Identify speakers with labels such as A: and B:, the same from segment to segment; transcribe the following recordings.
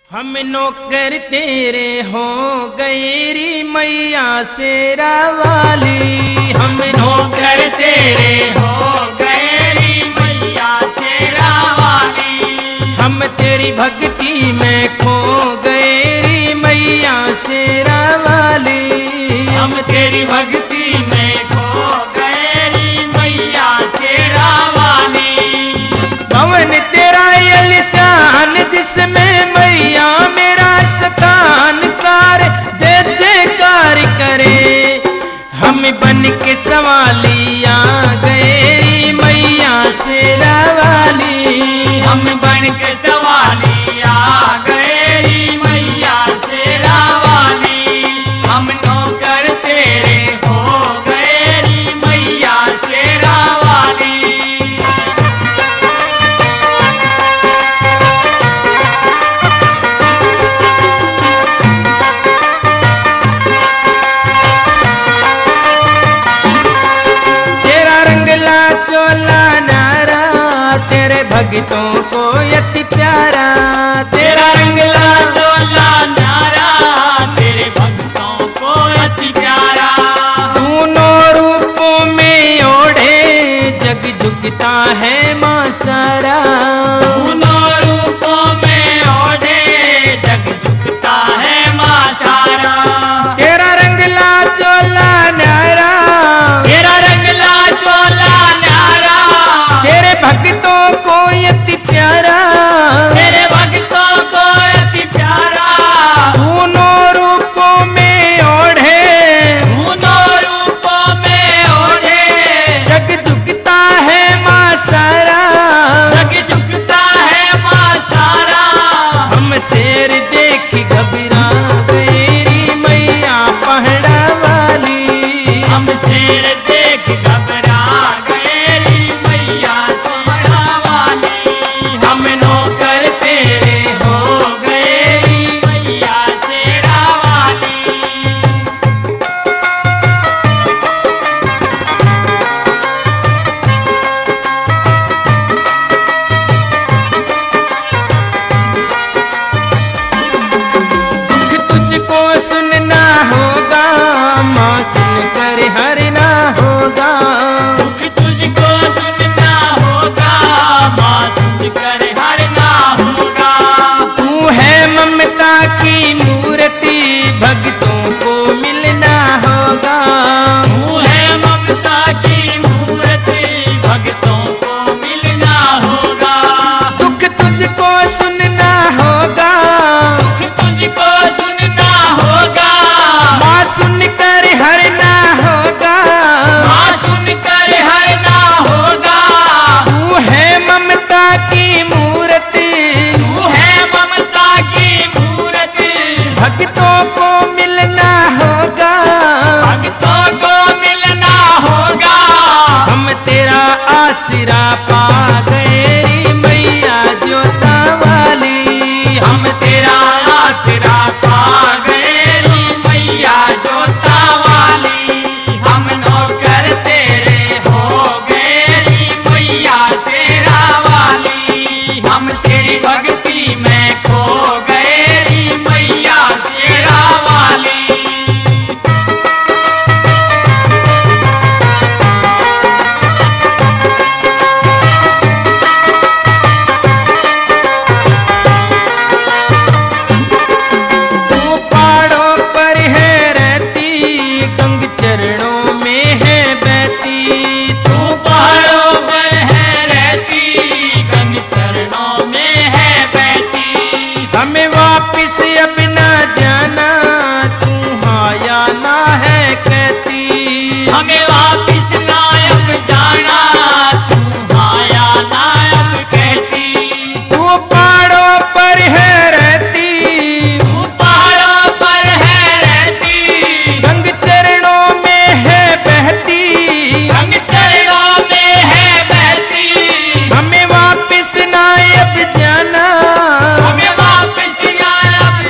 A: हम नौकर तेरे हो गए री मैया शेरा वाली। हम
B: नौकर तेरे हो गए री मैया शेरा वाली।
A: हम तेरी भक्ति में खो गए री मैया शेरा वाली।
B: हम तेरी भक्ति में खो गए री मैया शेरा वाली।
A: भवन तेरा आलिशान जिसमें मैया मेरा स्थान सारे जय जयकार करे। हम बन के सवाली आ गए री मैया शेरा वाली।
B: हम बन के सवाली आ गए री मैया शेरा वाली। हम नौकर तेरे हो गए री मैया शेरा वाली।
A: चोला नारा तेरे भक्तों को अति प्यारा।
B: तेरा रंगला चोला नारा तेरे भक्तों को अति प्यारा।
A: दोनों रूपों में ओढ़े जग झुकता है माँ सारा।
B: दोनों रूपों में ओढ़े जग झुकता है माँ सारा।
A: तेरा रंगला चोला नारा
B: तेरा रंगला चोला नारा
A: तेरे भक्तों को अति प्यारा।
B: तेरे भक्तों को अति प्यारा।
A: दोनों रूपों में ओढ़े
B: दोनों रूपों में ओढ़े
A: जग झुकता है माँ सारा।
B: जग झुकता है माँ सारा।
A: हम शेर देख घबरा गए री मैया पहाड़ा वाली।
B: हम शेर देख घबरा गए री मैया पहाड़ा वाली।
A: हम नौकर तेरे हो गए री
B: मैया शेरा वाली।
A: दुख तुझको सुनना होगा माँ सुनकर हरना होगा।
B: दुख तुझको सुनना होगा माँ सुनकर हरना होगा।
A: तू है ममता की मूर्ति भक्तों को मिलना होगा।
B: तू है ममता की मूर्ति भक्तों को मिलना होगा।
A: दुख तुझको सुनना होगा
B: दुख तुझको सुनना होगा
A: माँ सुनकर हरना होगा।
B: माँ सुनकर हरना होगा।
A: तू है ममता की मूर्ति
B: तू है ममता की मूर्ति
A: भक्तों को मिलना होगा।
B: भक्तों को मिलना होगा।
A: हम तेरा आसरा पा गए री मैया जोता वाली।
B: हम तेरा आसरा पा गए री मैया जोता वाली। हम नौकर तेरे हो गए री मैया शेरा वाली। हम तेरी भक्ति में खो गए री मैया शेरा वाली।
A: तू पहाड़ों पर है रहती गंग चरणों में है बहती।
B: तू पहाड़ों पर है रहती गंग चरणों में है बहती।
A: हमें वापिस अब ना जाना तू हाँ या ना है कहती।
B: हमें वापिस नायब जाना तू आया नायब कहती।
A: तू पहाड़ों पर है रहती
B: तू पहाड़ों पर है रहती
A: गंग चरणों में है बहती।
B: गंग चरणों में है बहती।
A: हमें वापिस ना अब जाना
B: हमें वापिस नायब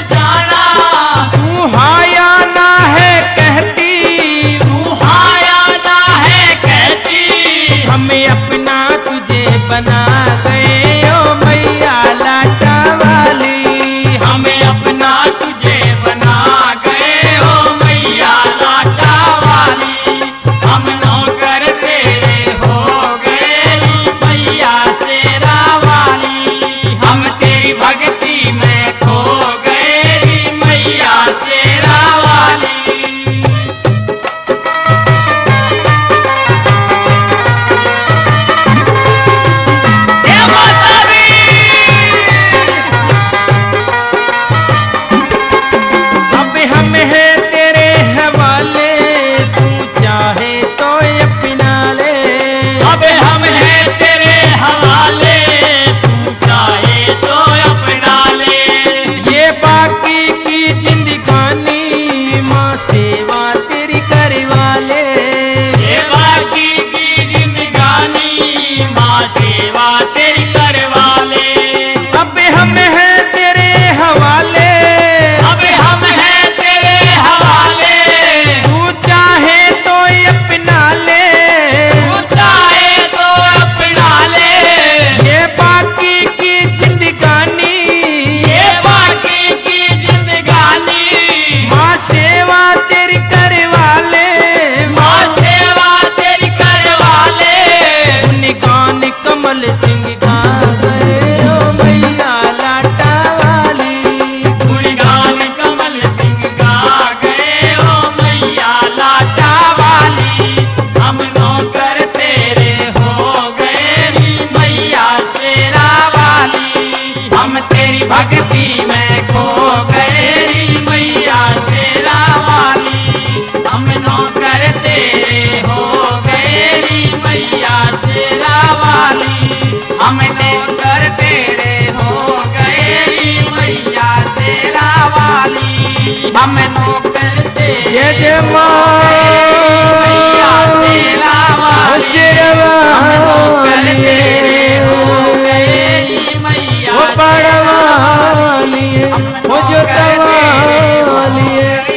B: हम नौकर तेरे
A: जय जय माँ
B: मैया शेरा वाली नौकर तेरे हो गए मैया
A: वो पड़वाली वो जो तवाली